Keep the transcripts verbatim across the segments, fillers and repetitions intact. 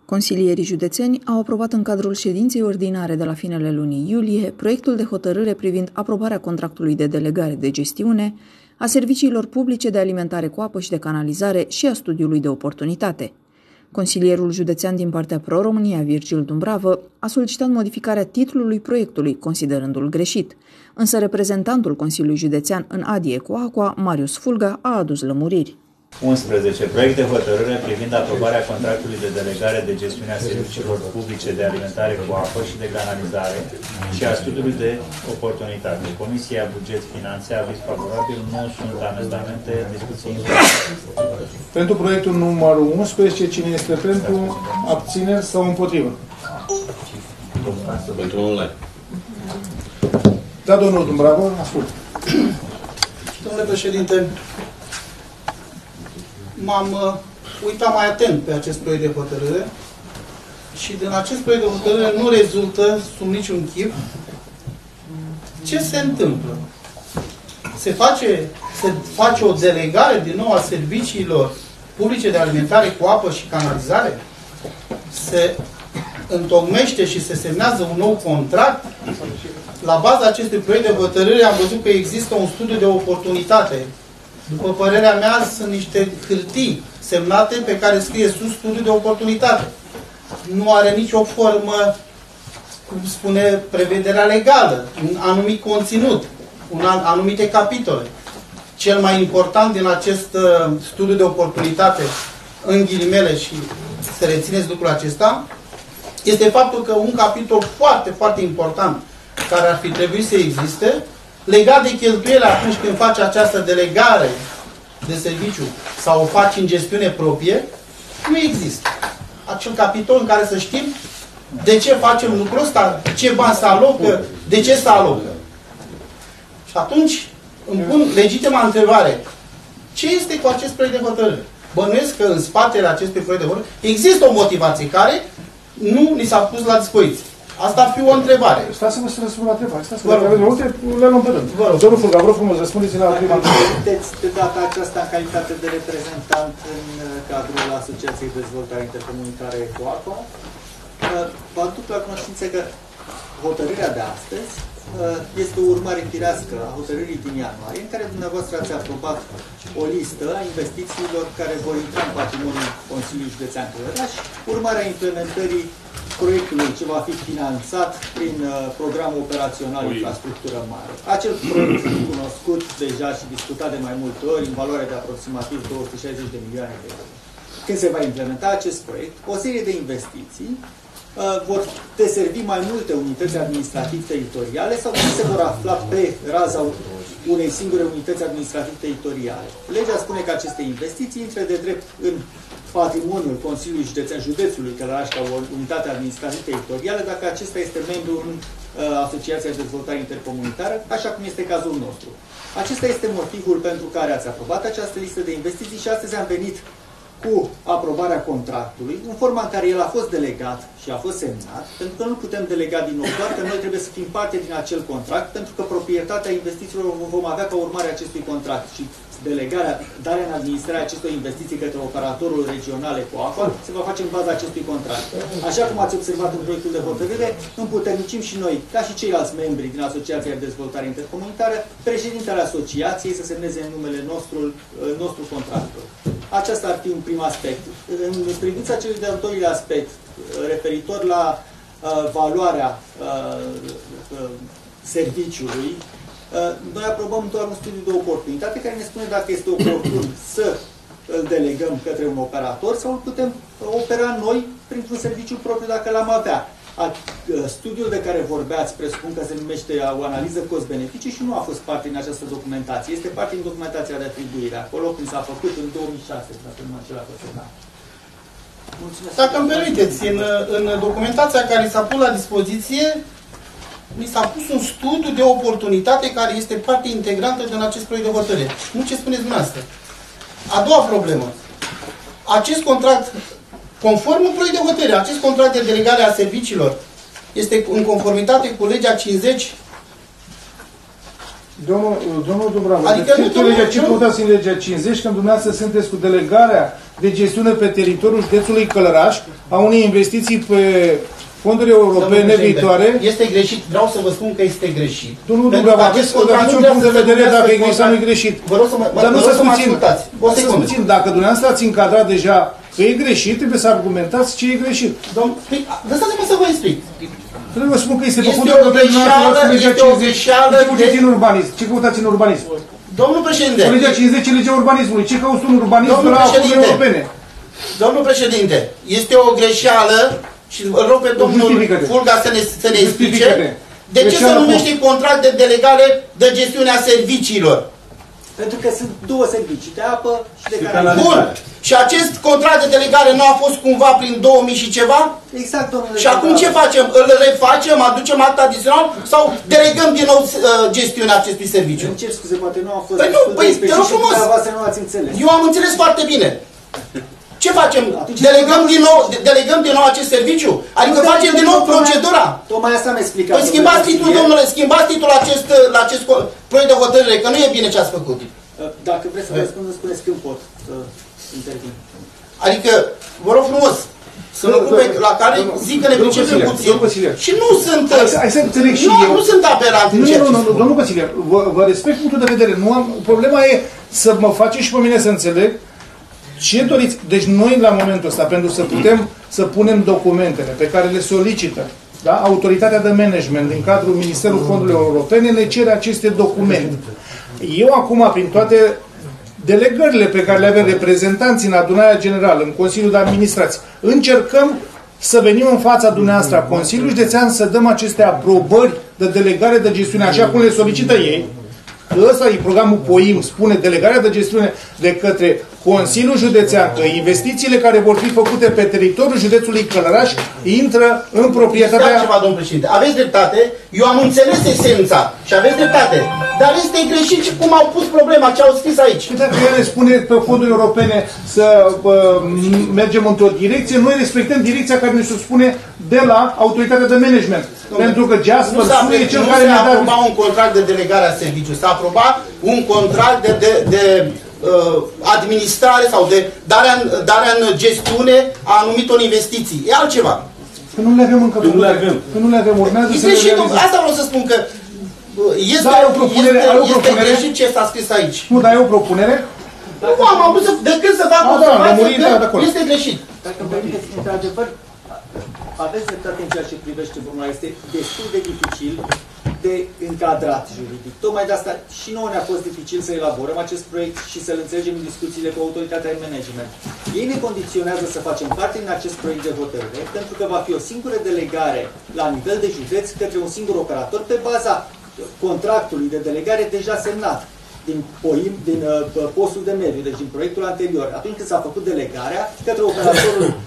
Consilierii județeni au aprobat în cadrul ședinței ordinare de la finele lunii iulie proiectul de hotărâre privind aprobarea contractului de delegare de gestiune a serviciilor publice de alimentare cu apă și de canalizare și a studiului de oportunitate. Consilierul județean din partea Pro-România, Virgil Dumbravă, a solicitat modificarea titlului proiectului, considerându-l greșit, însă reprezentantul Consiliului Județean în Adie cu Aqua, Marius Fulga, a adus lămuriri. unsprezece. Proiect de hotărâre privind aprobarea contractului de delegare de gestiune a serviciilor publice de alimentare cu apă și de canalizare și a studiului de oportunitate. Comisia Buget Finanțe, aviz favorabil, nu sunt amendamente, discuții. Pentru proiectul numărul unsprezece, cine este pentru, abțineri sau împotrivă? Pentru online. Da, domnul Dumbravă, ascult. Domnule președinte, m-am uh, uitat mai atent pe acest proiect de hotărâre și din acest proiect de hotărâre nu rezultă sub niciun chip ce se întâmplă. Se face, se face o delegare din nou a serviciilor publice de alimentare cu apă și canalizare? Se întocmește și se semnează un nou contract? La baza acestui proiect de hotărâre am văzut că există un studiu de oportunitate. După părerea mea, sunt niște hârtii semnate pe care scrie sus studiu de oportunitate. Nu are nicio formă, cum spune prevederea legală, un anumit conținut, un an, anumite capitole. Cel mai important din acest uh, studiu de oportunitate, în ghilimele, și să rețineți lucrul acesta, este faptul că un capitol foarte, foarte important, care ar fi trebuit să existe, legat de cheltuiele atunci când faci această delegare de serviciu sau o faci în gestiune proprie, nu există. Acel capitol în care să știm de ce facem lucrul ăsta, ce bani se alocă, de ce se alocă. Și atunci îmi pun legitima întrebare. Ce este cu acest proiect de hotărâre? Bănuiesc că în spatele acestui proiect de hotărâre există o motivație care nu ni s-a pus la dispoziție. Asta ar fi o întrebare. Stați să vă să răspund la întrebare. Stați să vă răspund. Multe le luăm pe rând. Domnul Fulga, vreau frumos, răspundeți la prima întrebare. Sunteți de data aceasta în calitate de reprezentant în cadrul Asociației Dezvoltare Intercomunitare EcoAco. Vă aduc la cunoștință că hotărârea de astăzi este o urmare firească a hotărârii din ianuarie, în care dumneavoastră ați aprobat o listă a investițiilor care vor intra în patrimoniul Consiliului Județean Călăraș, urmarea implementării proiectului ce va fi finanțat prin uh, programul operațional Infrastructură Mare. Acel proiect cunoscut deja și discutat de mai multe ori, în valoare de aproximativ două sute șaizeci de milioane de euro. Când se va implementa acest proiect, o serie de investiții uh, vor deservi mai multe unități administrativ-teritoriale sau se vor afla pe raza unei singure unități administrativ-teritoriale. Legea spune că aceste investiții intră de drept în patrimoniul Consiliului Județean Județului Călăraș ca o unitate administrativ-teritorială dacă acesta este membru în uh, Asociația de Dezvoltare Intercomunitară, așa cum este cazul nostru. Acesta este motivul pentru care ați aprobat această listă de investiții și astăzi am venit cu aprobarea contractului, în forma în care el a fost delegat și a fost semnat, pentru că nu putem delega din nou, doar că noi trebuie să fim parte din acel contract, pentru că proprietatea investițiilor vom avea ca urmare a acestui contract și delegarea, darea în administrarea acestor investiții către operatorul regional EcoAco se va face în baza acestui contract. Așa cum ați observat în proiectul de hotărâre, împuternicim și noi, ca și ceilalți membri din Asociația de Dezvoltare Intercomunitară, președintele asociației să semneze în numele nostru, nostru contractul. Acesta ar fi un prim aspect. În privința celui de-al doilea aspect, referitor la uh, valoarea uh, uh, serviciului, noi aprobăm doar un studiu de oportunitate care ne spune dacă este oportun să îl delegăm către un operator sau îl putem opera noi printr-un serviciu propriu dacă l-am avea. Studiul de care vorbeați, presupun că se numește o analiză cost-beneficii și nu a fost parte din această documentație. Este parte din documentația de atribuire. Acolo când s-a făcut în două mii șase, dacă nu mă înșel la Mulțumesc. Dacă îmi permiteți, în, în documentația care s-a pus la dispoziție, mi s-a pus un studiu de oportunitate care este parte integrantă din acest proiect de hotărâre. Nu ce spuneți dumneavoastră. A doua problemă. Acest contract, conform un proiect de hotărâre, acest contract de delegare a serviciilor este în conformitate cu legea cincizeci. Domnul, domnul Dumbravă, adică ce, legea, ce căutați în legea cincizeci când dumneavoastră sunteți cu delegarea de gestiune pe teritoriul județului Călăraș a unei investiții pe fonduri europene viitoare. Este greșit, vreau să vă spun că este greșit. Nu, nu, nu, aveți un punct de vedere dacă e greșit sau nu e greșit. Vă rog să mă, Dar nu să mă puțin, ascultați. O secundă. puțin, dacă dumneavoastră ați încadrat deja că e greșit, trebuie să argumentați ce e greșit. Domn, lăsați-mă să vă explic. Trebuie să spun că este pe Este fonduri o europene greșeală, este o greșeală Ce căutați în urbanism? Ce căutați în urbanism? Domnul președinte. Legea cincizeci, legea urbanismului. Ce cauți în urbanism de la fonduri europene? Domnul președinte, este o greșeală și îl rog pe domnul Fulga să ne, să ne explice de ce se numește contract de delegare de gestiunea serviciilor. Pentru că sunt două servicii, de apă și de canalizare. Bun. Și acest contract de delegare nu a fost cumva prin două mii și ceva? Exact, domnule. Și acum ce facem? Îl refacem, aducem act adițional sau delegăm din nou uh, gestiunea acestui serviciu? Îmi cer scuze, poate nu am fost... Păi nu, păi te rog frumos. Nu ați înțeles. Eu am înțeles foarte bine. Ce facem? Delegăm din nou, delegăm din nou acest serviciu? Adică facem din nou procedura? Tocmai asta mi-a explicat. Păi schimbați titlul, domnule, schimbați titlul acest, la acest proiect de hotărâre, că nu e bine ce ați făcut. Dacă vreți să vă răspund, spuneți când pot să intervin. Adică, vă rog frumos, să nu ocupe la care zic că ne pricepem puțin și nu sunt... Hai să înțeleg și eu. Nu sunt aberant în ceea ce spun. Domnul Cățile, vă respect punctul de vedere. Problema e să mă faceți și pe mine să înțeleg ce doriți. Deci noi la momentul ăsta, pentru să putem să punem documentele pe care le solicită, da? Autoritatea de management din cadrul Ministerului Fondurilor Europene ne cere aceste documente. Eu acum, prin toate delegările pe care le avem reprezentanții în adunarea generală, în Consiliul de Administrație, încercăm să venim în fața dumneavoastră a Consiliului Județean să dăm aceste aprobări de delegare de gestiune, așa cum le solicită ei. Ăsta e programul P O I M, spune delegarea de gestiune de către Consiliul Județean, că investițiile care vor fi făcute pe teritoriul județului Călăraș intră în proprietatea... Este ceva, domnul președinte. Aveți dreptate, eu am înțeles esența și aveți dreptate, dar este greșit și cum au pus problema, ce au scris aici. Și dacă ele spune pe fonduri europene să uh, mergem într-o direcție, noi respectăm direcția care ne se spune de la autoritatea de management. Domnule, pentru că Jasper Su e cel care ne-a dat... Nu se aproba un contract de delegare a serviciu, s-a aprobat un contract de, de, de uh, administrare sau de darea în, darea în gestiune a anumitor investiții. E altceva. Că nu le avem încă. Nu le avem. Că nu le avem. Urmează să le realizăm. Asta vreau să spun că este, da, o propunere, este, o propunere. este greșit ce s-a scris aici. Nu, dar e o propunere? Nu am avut să, decât să fac observație că da, este greșit. Dacă îmi permiteți, într-adevăr, aveți dreptate în ceea ce privește formula. Este destul de dificil de încadrat juridic. Tocmai de asta și nouă ne-a fost dificil să elaborăm acest proiect și să-l înțelegem în discuțiile cu autoritatea de management. Ei ne condiționează să facem parte din acest proiect de hotărâre, pentru că va fi o singură delegare la nivel de județ către un singur operator pe baza contractului de delegare deja semnat din, P O I M, din uh, postul de mediu, deci din proiectul anterior. Atunci când s-a făcut delegarea către operatorul uh,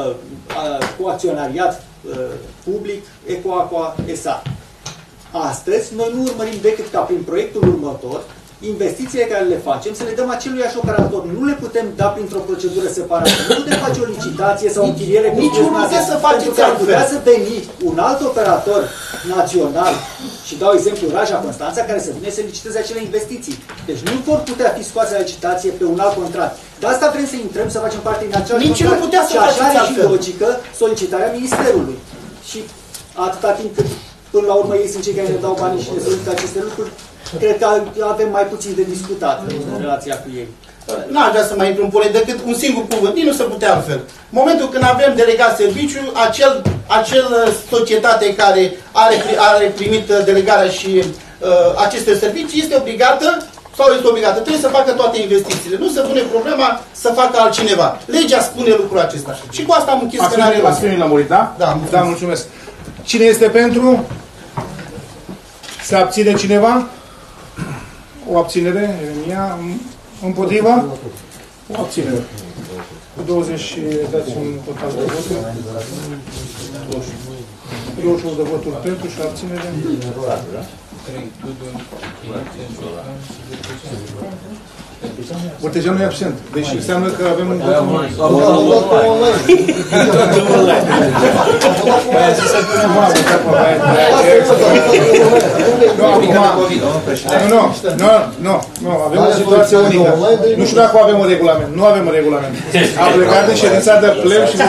uh, cu acționariat uh, public, Ecoaqua S A. Astăzi, noi nu urmărim decât ca prin proiectul următor, investițiile care le facem, să le dăm aceluiași operator. Nu le putem da printr-o procedură separată. Nu putem face o licitație sau o închiriere cu nici nu puteți să faceți că ar putea să veni un alt operator național și dau exemplu Raja Constanța, care să vină să liciteze acele investiții. Deci nu vor putea fi scoase la licitație pe un alt contract. De asta vrem să intrăm, să facem parte din același nici contract. Nu putea să și așa are și altfel. logică solicitarea Ministerului. Și atâta timp cât până la urmă ei sunt cei care ne dau banii și ne solicită aceste lucruri, cred că avem mai puțin de discutat în relația cu ei. N-aș vrea să mai intru în pole decât un singur cuvânt. Nici nu se putea altfel. În momentul când avem delegat serviciu, acel, acel societate care are, are primit delegarea și uh, aceste servicii este obligată sau este obligată. Trebuie să facă toate investițiile. Nu se pune problema să facă altcineva. Legea spune lucrul acesta. Și cu asta am închis că n-are rost. Ați venit la murit, da? Da, mulțumesc. Da, mulțumesc. Cine este pentru? Se abține cineva? O abținere, Eremia. Împotriva? O abținere. Cu douăzeci și dați un total de voturi. douăzeci și opt de voturi pentru și abținere. Botejanu e absent. Deci înseamnă că avem un vot online. Nu, acum Nu, nu, nu, nu, avem o situație unică. Nu știu dacă avem un regulament. Nu avem un regulament. Am plecat de ședința de pleb și...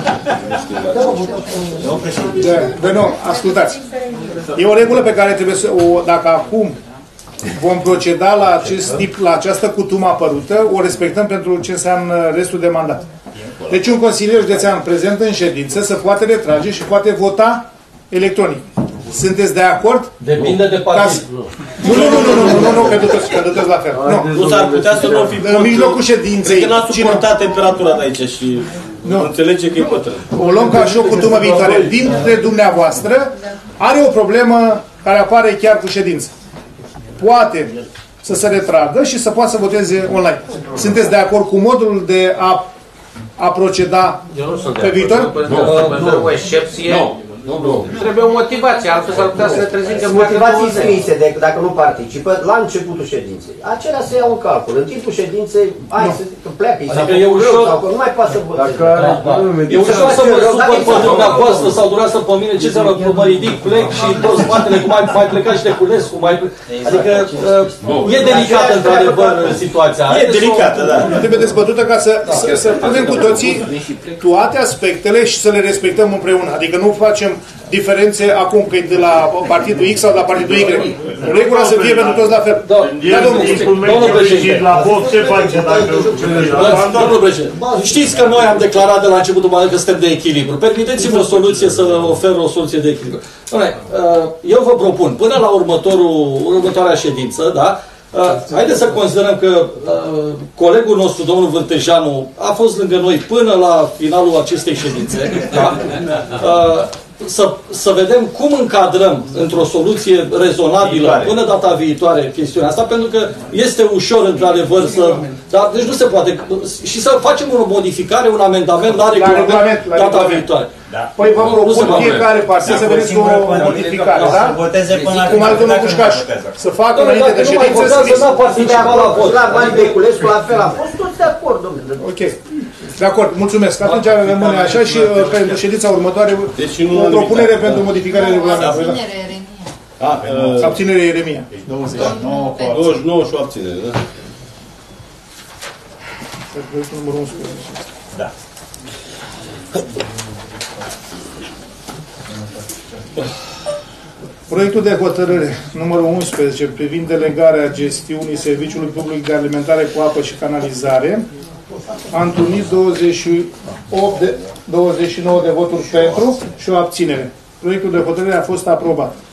Da, nu, ascultați. E o regulă pe care trebuie să o, dacă acum vom proceda la, acest tip, la această cutumă apărută, o respectăm pentru ce înseamnă restul de mandat. Deci un consilier județean prezent în ședință se poate retrage și poate vota electronic. Sunteți de acord? Depinde de partid. Nu, nu, nu, nu, nu, nu, nu, că duceți, că duceți la fel. Nu, nu s-ar putea să nu fi în mijlocul ședinței. Cred că n-a suportat temperatura de aici și nu înțelege că e pătrân. O luăm ca și o cutumă viitoare. Dintre dumneavoastră are o problemă care apare chiar cu ședință. Poate să se retragă și să poată să voteze online. Sunteți de acord cu modul de a, a proceda pe viitor? Nu, o excepție. Nu, nu. Trebuie o motivație, altfel s-ar putea să ne trezim că motivații scrise, de, dacă nu participă, la începutul ședinței. Acelea se iau în calcul. În timpul ședinței, hai să pleacă, adică e ușor, sau că nu mai poate să voteze. E ușor să mă supăr pe dumneavoastră sau durează pe mine, ce să mă ridic, plec și toți spatele, cum mai pleca și Teculescu, mai... Adică e delicată într-adevăr situația. E delicată, da. Trebuie dezbătută ca să punem cu toții toate aspectele și să le respectăm împreună. Adică nu facem diferențe acum că e de la partidul X sau de la partidul Y. Regula să fie pentru toți la fel. Da, domnul președinte. La vot ce face dacă... Domnul președinte, știți că noi am declarat de la începutul că suntem de echilibru. Permiteți-mi o soluție să ofer o soluție de echilibru. Eu vă propun, până la următorul, următoarea ședință, da, haideți să considerăm că uh, colegul nostru, domnul Vântejanu, a fost lângă noi până la finalul acestei ședințe. Da? Uh, să, să vedem cum încadrăm într-o soluție rezonabilă până data viitoare chestiunea asta, pentru că este ușor, într-adevăr, să... Da? Deci nu se poate... Și să facem o modificare, un amendament la regulament, la regulament data regulament. viitoare. Da. Păi vă propun fiecare partid să veniți cu o modificare, da? Cum are domnul Pușcaș. Să facă înainte de ședință să scris. La Bani Beculescu, la fel a fost, toți de acord, domnule. Ok. De acord, mulțumesc. Atunci rămâne așa și pentru ședința următoare o propunere pentru modificarea regulamentului. Abținere Ieremia. douăzeci și nouă și o abținere, da? Da. Proiectul de hotărâre numărul unsprezece privind delegarea gestiunii Serviciului Public de Alimentare cu apă și canalizare a întrunit douăzeci și opt de, douăzeci și nouă de voturi pentru și o abținere. Proiectul de hotărâre a fost aprobat.